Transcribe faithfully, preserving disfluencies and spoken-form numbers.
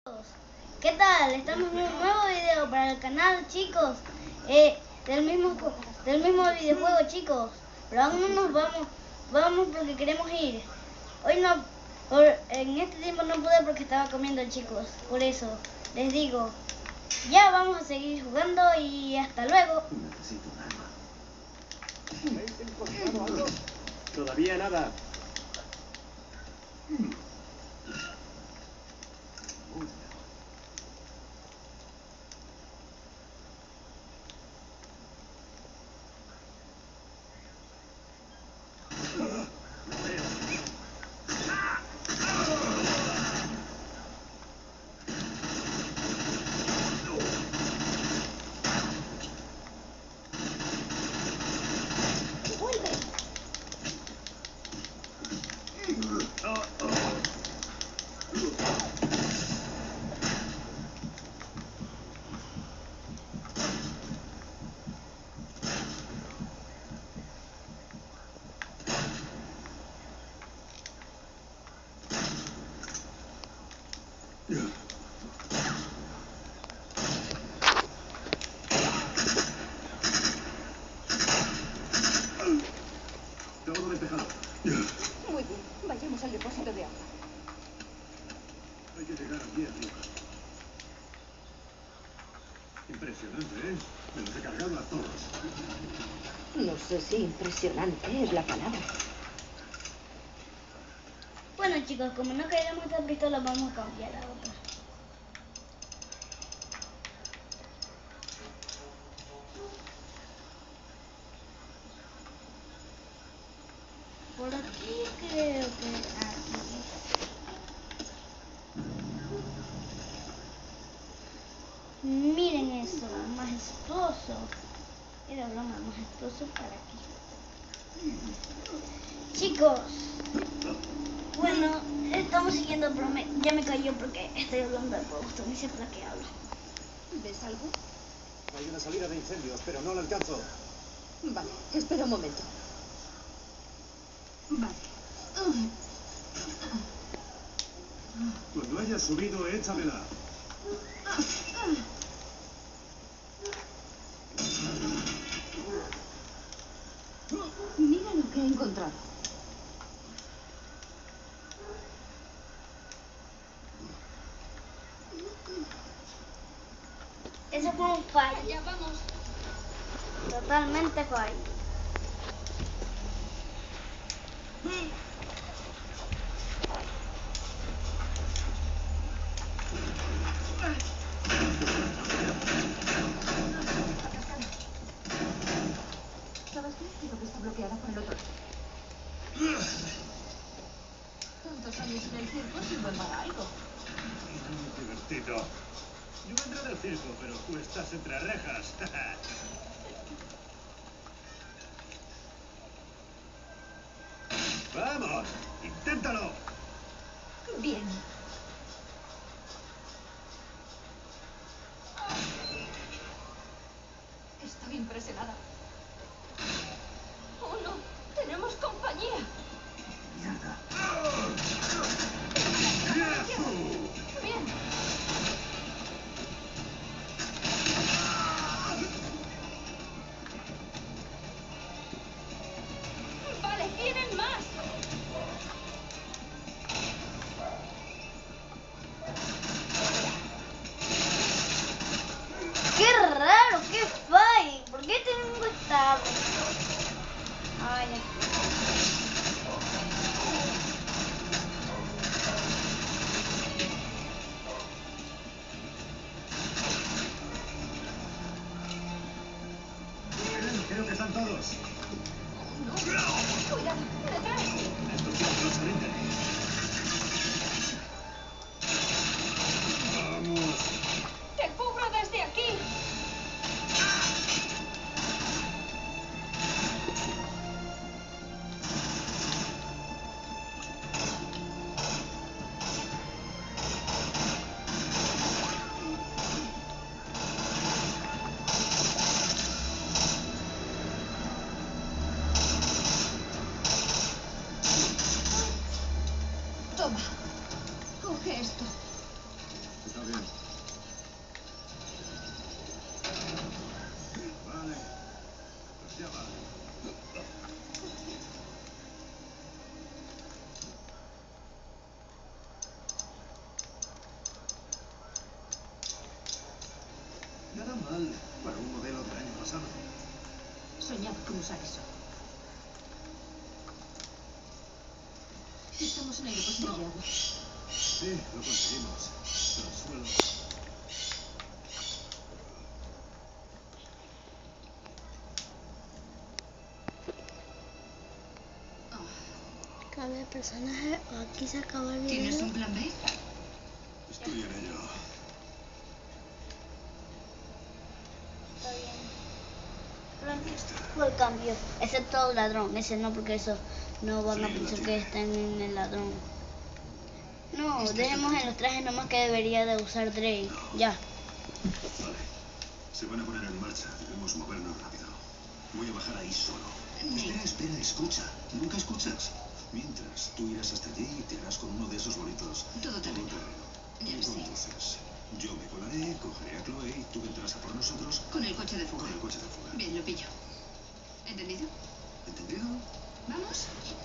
Chicos, ¿qué tal? Estamos en un nuevo video para el canal, chicos, eh, del mismo del mismo videojuego, chicos, pero aún no nos vamos, vamos porque queremos ir. Hoy no, por, en este tiempo no pude porque estaba comiendo, chicos, por eso les digo, ya vamos a seguir jugando y hasta luego. Necesito un arma. ¿Habéis encontrado algo? Todavía nada. Hmm. Todo despejado. Muy bien, vayamos al depósito de agua. Hay que llegar aquí arriba. Impresionante, ¿eh? Me los he cargado a todos. No sé si impresionante es la palabra. Bueno, chicos, como no queremos esta pistola, vamos a cambiar a otra. Por aquí creo que aquí. Miren eso, majestuoso. Era broma, majestuoso para aquí. Chicos, bueno, estamos siguiendo, pero me, ya me cayó porque estoy hablando de juegos. Usted me dice para qué hablo. ¿Ves algo? Hay una salida de incendios, pero no la alcanzo. Vale, espera un momento. Vale. Cuando hayas subido, échamela. Mira lo que he encontrado. Eso fue un fallo. Ya vamos. Totalmente fallo. ¿Sabes qué? Creo que está bloqueada por el otro lado. Tantos años en el circo sirven para algo. Muy divertido. Yo vendré del circo, pero tú estás entre rejas. ¡Vamos! ¡Inténtalo! Bien. Estoy impresionada. ¡Oh, no! ¡Tenemos compañía! ¡Mierda! ¡Bien! ¡Vale! ¡Vienen más! ¡Qué raro! ¡Qué fallo! ¿Por qué tengo esta? Ay, Creo que están todos. ¡No! ¡Cuidado! ¡Detrás! Estos chicos no se rinden. ¡Vamos! ¡Te cubro desde aquí! mal para un modelo del año pasado. Soñaba con usar eso. Estamos en el depósito de agua. Sí, lo conseguimos. Pero el suelo... Cambia de personaje o aquí se acaba el video. ¿Tienes un plan B? Estoy en ello. Está bien. Fue el cambio, excepto el ladrón, ese no, porque eso no van a pensar que están en el ladrón. No, dejemos en los trajes nomás que debería de usar Drake. Ya. Vale. Se van a poner en marcha. Debemos movernos rápido. Voy a bajar ahí solo. Espera, espera, escucha. ¿Nunca escuchas? Mientras, tú irás hasta allí y te harás con uno de esos bonitos. Todo terreno. Ya lo sé. Entonces, yo me colaré, cogeré a Chloe y tú vendrás a por nosotros Con el coche de fuga. con el coche de fuga. Bien, lo pillo. ¿Entendido? ¿Entendido? ¿Vamos?